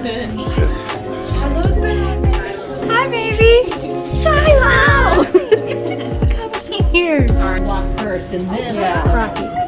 Shiloh's back. Hi, baby. Shiloh. Come here. Walk first and then Rocky.